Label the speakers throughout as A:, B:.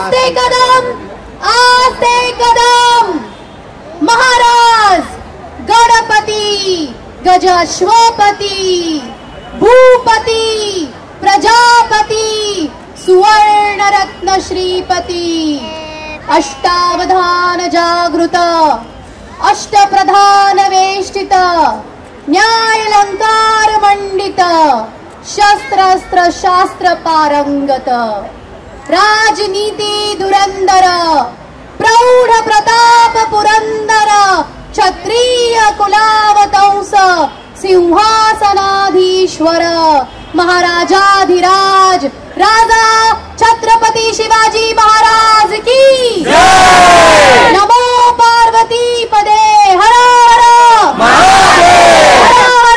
A: आस्ते कदम महाराज गणपती गजाश्वपती भूपती प्रजापती सुवर्णरत्न श्रीपती अष्टावधान जागृत अष्टप्रधान वेष्टित न्यायालंकार मंडित शस्त्रास्त्र शास्त्र पारंगत राजनीती धुरंधर प्रौढ प्रताप पुरंदर क्षत्रिय कुलावतंस सिंहासनाधीश्वर महाराजाधिराज राजा छत्रपती शिवाजी महाराज की नमो पार्वती पदे हर हर महादेव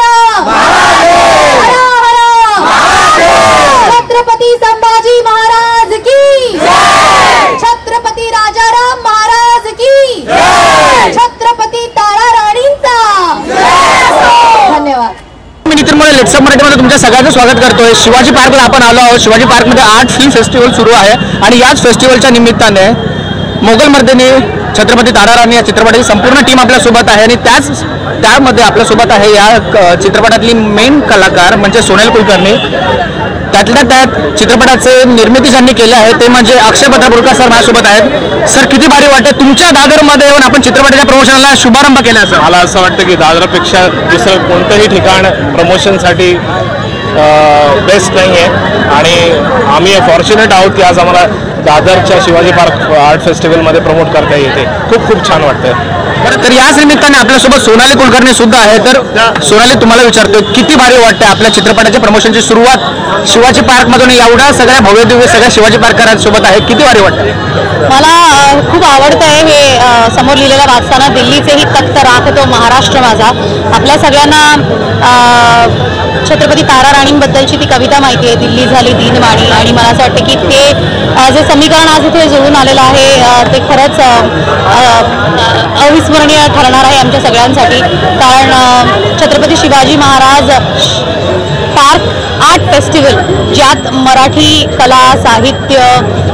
A: छत्रपती संभाजी महाराज की छत्रपती राजाराम महाराज की छत्रपती तारा राणींचा धन्यवाद.
B: मी नितीन मोरे लेट्सअप मराठीमध्ये तुमच्या सगळ्यांचं स्वागत करतोय. शिवाजी पार्कला आपण आलो आहोत. शिवाजी पार्कमध्ये आर्ट फिल्म फेस्टिवल सुरू आहे आणि याच फेस्टिवलच्या निमित्ताने मोगल मर्दिनी छत्रपती तारा राणी या चित्रपटाची संपूर्ण टीम आपल्यासोबत आहे आणि त्यामध्ये आपल्यासोबत आहे या चित्रपटातली मेन कलाकार म्हणजे सोनल कुलकर्णी. त्यातल्या त्यात चित्रपटाचे निर्मिती ज्यांनी केले आहे ते म्हणजे अक्षय पत्रापूरकर सर माझ्यासोबत आहेत. सर किती भारी वाटतं तुमच्या दादरमध्ये येऊन आपण चित्रपटाच्या प्रमोशनला शुभारंभ केला. सर
C: मला असं वाटतं की दादरपेक्षा दुसरं कोणतंही ठिकाण प्रमोशनसाठी बेस्ट नाही आहे आणि आम्ही फॉर्च्युनेट आहोत की आज आम्हाला दादरच्या शिवाजी पार्क आर्ट फेस्टिवलमध्ये प्रमोट करता येते. खूप खूप छान वाटतं.
B: बरं तर याच निमित्ताने आपल्यासोबत सोनाली कुलकर्णी सुद्धा आहे. तर सोनाली तुम्हाला विचारतो किती भारी वाटते आपल्या चित्रपटाच्या प्रमोशनची सुरुवात शिवाजी पार्कमधून एवढ्या सगळ्या भव्य दिव्य सगळ्या शिवाजी पार्करांसोबत आहे. किती भारी वाटते.
A: मला खूप आवडतं आहे हे समोर लिहिलेलं वाचताना दिल्लीचेही तख्त राखतो महाराष्ट्र माझा. आपल्या सगळ्यांना छत्रपती तारा राणींबद्दलची ती कविता माहिती आहे दिल्ली झाली दीनवाणी आणि मला असं वाटतं की ते जे समीकरण आज इथे जुळून आलेलं आहे ते खरंच अविस्मरणीय ठरणार आहे आमच्या सगळ्यांसाठी. कारण Chhatrapati Shivaji Maharaj park art festival ज्यात मराठी कला साहित्य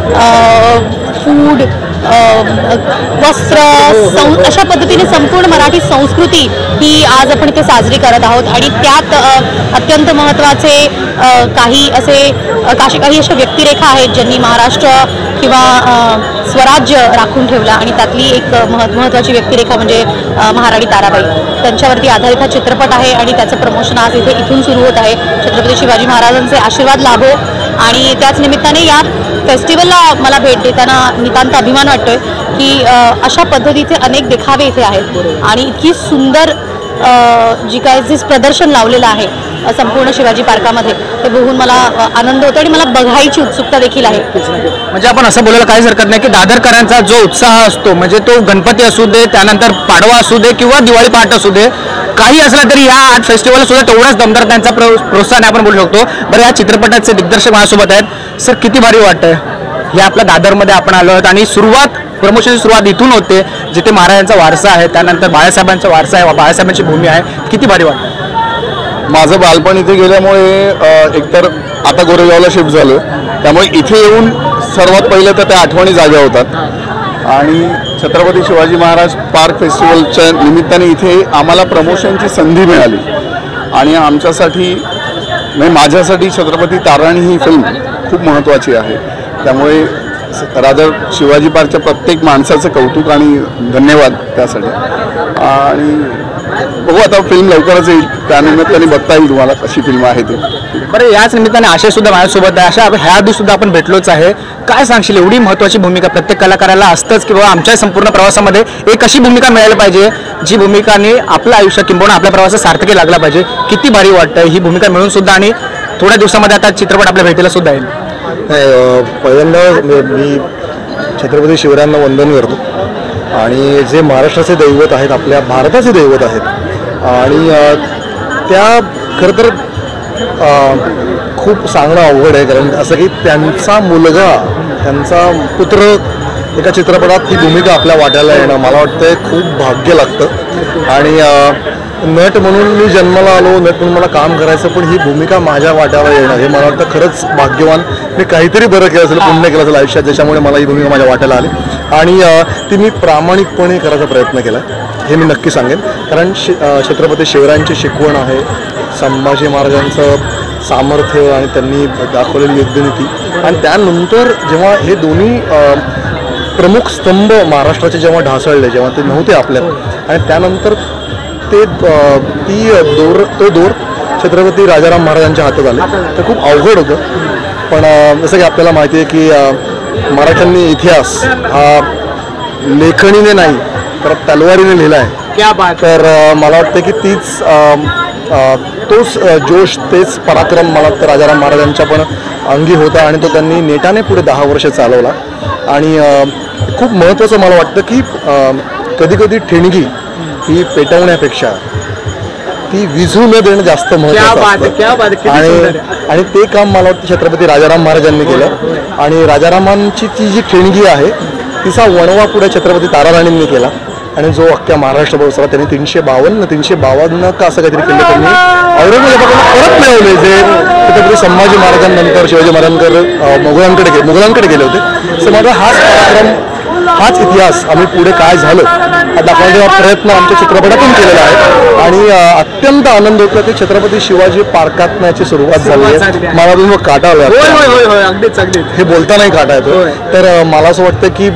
A: फूड वस्त्र अशा पद्धतीने संपूर्ण मराठी संस्कृती ही आज आपण इथे साजरी करत आहोत आणि त्यात अत्यंत महत्त्वाचे काही अशा व्यक्तिरेखा आहेत ज्यांनी महाराष्ट्र किंवा स्वराज्य राखून ठेवला आणि त्यातली एक महत्त्वाची व्यक्तिरेखा म्हणजे महाराणी ताराबाई. त्यांच्यावरती आधारित हा चित्रपट आहे आणि त्याचं प्रमोशन आज इथून सुरू होत आहे. छत्रपती शिवाजी महाराजांचे आशीर्वाद लाभो आणि त्याच निमित्ताने या फेस्टिवलला मला भेट देताना नितांत अभिमान वाटतोय की अशा पद्धतीचे अनेक देखावे इथे आहेत आणि इतकी सुंदर जे प्रदर्शन लावलेलं आहे संपूर्ण शिवाजी पार्कामध्ये ते बघून मला आनंद होतो आणि मला बघायची उत्सुकता देखील आहे.
B: म्हणजे आपण असं बोलायला काहीच हरकत नाही की दादरकरांचा जो उत्साह असतो म्हणजे तो गणपती असू दे त्यानंतर पाडवा असू दे किंवा दिवाळी पहाट असू दे काही असलं तरी या आर्ट फेस्टिवलला सुद्धा तेवढाच दमदार त्यांचा प्रोत्साहन आपण बोलू शकतो. बरं या चित्रपटाचे दिग्दर्शक माझ्यासोबत आहेत. सर किती भारी वाटतंय हे आपल्या दादरमध्ये आपण आलो आहोत आणि प्रमोशनची सुरुवात इथून होते जिथे महाराजांचा वारसा आहे त्यानंतर बाळासाहेबांचा वारसा आहे बाळासाहेबांची भूमी आहे. किती भारी वाटतं.
D: माझं बालपण इथे गेल्यामुळे एकतर आता गोरेगावला शिफ्ट झालो त्यामुळे इथे येऊन सर्वात पहिलं तर त्या आठवणी जाग्या होतात आणि छत्रपती शिवाजी महाराज पार्क फेस्टिवलच्या निमित्ताने इथे आम्हाला प्रमोशनची संधी मिळाली आणि आमच्यासाठी म्हणजे माझ्यासाठी छत्रपती ताराणी ही फिल्म खूप महत्त्वाची आहे. त्यामुळे रादर शिवाजी पार्कच्या प्रत्येक माणसाचं कौतुक आणि धन्यवाद त्यासाठी. आणि बघू आता फिल्म लवकरच येईल त्यानिमित्ताने बघता येईल तुम्हाला कशी फिल्म आहे ती.
B: बरं याच निमित्ताने आशय सुद्धा माझ्यासोबत आहे. अशा ह्या आधी सुद्धा आपण भेटलोच आहे. काय सांगशील एवढी महत्त्वाची भूमिका प्रत्येक कलाकाराला असतंच की बाबा आमच्या संपूर्ण प्रवासामध्ये एक अशी भूमिका मिळायला पाहिजे जी भूमिकाने आपलं आयुष्य किंबहुना आपल्या प्रवासात सार्थकी लागला पाहिजे. किती भारी वाटतं ही भूमिका मिळून सुद्धा आणि थोड्या दिवसामध्ये आता चित्रपट आपल्या भेटीला सुद्धा येईल.
E: पहिल्यांदा मी छत्रपती शिवरायांना वंदन करतो आणि जे महाराष्ट्राचे दैवत आहेत आपल्या भारताचे दैवत आहेत आणि त्या खरं तर खूप सांगणं अवघड आहे कारण असं की त्यांचा मुलगा त्यांचा पुत्र एका चित्रपटात ही भूमिका आपल्या वाट्याला येणं मला वाटतं खूप भाग्य लागतं आणि नट म्हणून मी जन्माला आलो, नट म्हणून मला काम करायचं, पण ही भूमिका माझ्या वाट्याला येणार हे मला वाटतं खरंच भाग्यवान. मी काहीतरी बरं केलं असेल, पुण्य केलं असेल आयुष्यात, ज्याच्यामुळे मला ही भूमिका माझ्या वाट्याला आली आणि ती मी प्रामाणिकपणे करायचा प्रयत्न केला हे मी नक्की सांगेन. कारण छत्रपती शिवरायांची शिकवण आहे, संभाजी महाराजांचं सामर्थ्य आणि त्यांनी दाखवलेली युद्धनीती, आणि त्यानंतर जेव्हा हे दोन्ही प्रमुख स्तंभ महाराष्ट्राचे जेव्हा ढासळले, जेव्हा ते नव्हते आपल्यात, आणि त्यानंतर ते तो दोर छत्रपती राजाराम महाराजांच्या हातात आले, तर खूप अवघड होतं. पण जसं की आपल्याला माहिती आहे की मराठ्यांनी इतिहास हा लेखणीने नाही तर तलवारीने लिहिला आहे. तर मला वाटतं की तोच जोश, तेच पराक्रम मला वाटतं राजाराम महाराजांच्या पण अंगी होता, आणि तो त्यांनी नेटाने पुढे 10 वर्ष चालवला. आणि खूप महत्त्वाचं मला वाटतं की कधी ठिणगी ही पेटवण्यापेक्षा ती विझू न देणं जास्त महत्त्वाचं. आणि ते काम मला वाटतं छत्रपती राजाराम महाराजांनी केलं, आणि राजारामांची ती जी ठिणगी आहे तिचा वणवा पुढे छत्रपती ताराराणींनी केला, आणि जो अख्ख्या महाराष्ट्र बसला त्यांनी 352 का असं काहीतरी केलं त्यांनी औरंगजेबाकडून परत मिळवले, जे छत्रपती संभाजी महाराजांनंतर शिवाजी महाराजांकडे मुघलांकडे गेले होते. सो माझा हाच पराक्रम, हाच इतिहास आम्ही पुढे काय झालं हा दाखवण्याचा प्रयत्न आमच्या चित्रपटातून केलेला आहे. आणि अत्यंत आनंद होतो की छत्रपती शिवाजी पार्कात याची सुरुवात झाली आहे. मला तुम्ही काटा आला, हे बोलतानाही काटा येतो. तर मला असं वाटतं की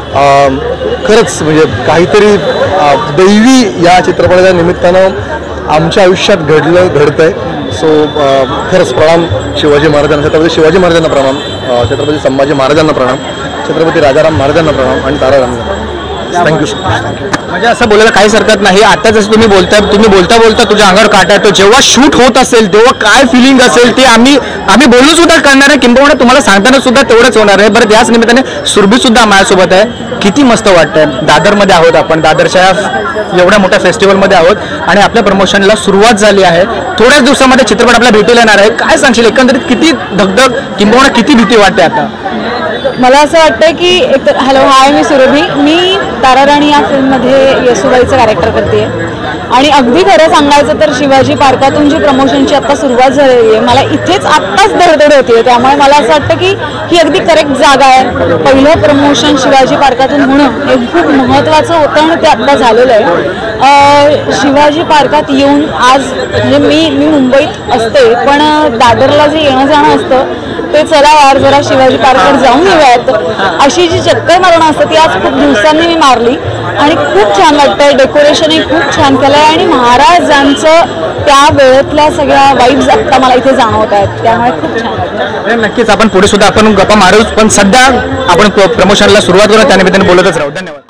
E: खरंच म्हणजे काहीतरी दैवी या चित्रपटाच्या निमित्तानं आमच्या आयुष्यात घडतंय. सो खरंच प्रणाम शिवाजी महाराजांना, छत्रपती शिवाजी महाराजांना प्रणाम, छत्रपती संभाजी महाराजांना प्रणाम, छत्रपती राजाराम महाराजांना प्रणाम आणि ताराराणींना प्रणाम. Thank you so much. थँक्यू.
B: म्हणजे असं बोलायला काहीच हरकत नाही. आता जसं तुम्ही बोलता तुझ्या अंगावर काटा येतो. जेव्हा शूट होत असेल तेव्हा काय फिलिंग असेल ते आम्ही बोलू सुद्धा करणार आहे, किंबहुना तुम्हाला सांगताना सुद्धा तेवढंच होणार आहे. बरं, त्याच निमित्ताने सुरभी सुद्धा माझ्यासोबत आहे. किती मस्त वाटतंय. दादरमध्ये आहोत आपण, दादरच्या एवढ्या मोठ्या फेस्टिवलमध्ये आहोत, आणि आपल्या प्रमोशनला सुरुवात झाली आहे. थोड्याच दिवसामध्ये चित्रपट आपल्याला भेटायला येणार आहे. काय सांगशील एकंदरीत किती धगधग किंबहुना किती भीती वाटते आता?
A: मला असं वाटतं की एकतर हॅलो हाय, मी सुरभी. मी ताराराणी या फिल्ममध्ये येसूबाईचं कॅरेक्टर करते आणि अगदी खरं सांगायचं तर शिवाजी पार्कातून जी प्रमोशनची आत्ता सुरुवात झालेली आहे, मला इथेच आत्ताच धडधड होते. त्यामुळे मला असं वाटतं की ही अगदी करेक्ट जागा आहे. पहिलं प्रमोशन शिवाजी पार्कातून होणं हे खूप महत्त्वाचं होतं आणि ते आत्ता झालेलं आहे. शिवाजी पार्कात येऊन आज म्हणजे मी मुंबईत असते, पण दादरला जे येणं जाणं असतं ते चला यार जरा शिवाजी पार्कवर जाऊन येऊयात, अशी जी चक्कर मारणं असतं ती आज खूप दिवसांनी मी मारली आणि खूप छान वाटतंय. डेकोरेशनही खूप छान केलं आहे आणि महाराजांचं त्या वेळेतल्या सगळ्या वाईब्स आत्ता मला इथे जाणवत आहेत, त्यामुळे खूप छान वाटतं.
B: नक्कीच आपण पुढे सुद्धा आपण गप्पा मारूच, पण सध्या आपण प्रमोशनला सुरुवात करू, त्यानिमित्ताने बोलतच राहू. धन्यवाद.